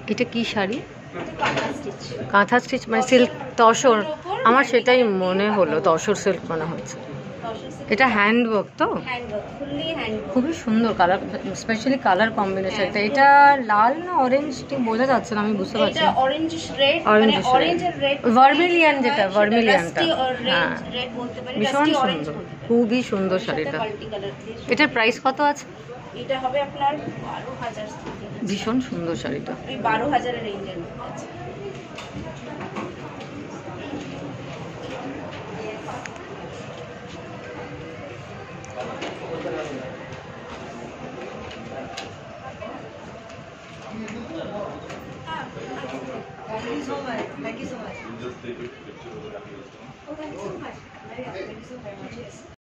এটা কি শাড়ি? কাঁথা স্টিচ। কাঁথা স্টিচ মানে সিল্ক তসর? আমার সেটাই মনে হলো, তসর সিল্ক মনে হচ্ছে। এটা হ্যান্ডওয়ার্ক তো? Handwork, fully handwork. খুবই সুন্দর কালার, স্পেশালি কালার কম্বিনেশনটা। এটা লাল না অরেঞ্জ ঠিক বোঝা যাচ্ছে না, আমি বুঝতে পারছি এটা না। অরেঞ্জ রেড, Orange মানে red। অরেঞ্জ আর রেড ভার্মিলিয়ান যেটা, ভার্মিলিয়ানটা। হ্যাঁ, রেড বলতে পারি, ভীষণ রাস্টি অরেঞ্জ সুন্দর, বলতে পারি। খুবই সুন্দর শাড়িটা। মাল্টি কালার দিয়ে। এটার প্রাইস কত আছে? এটা হবে আপনার 12,000 থেকে। ভীষণ সুন্দর শাড়িটা। ওই 12,000 এর রেঞ্জের মধ্যে আছে। Thank you so much. Thank you so much. Just take a picture of the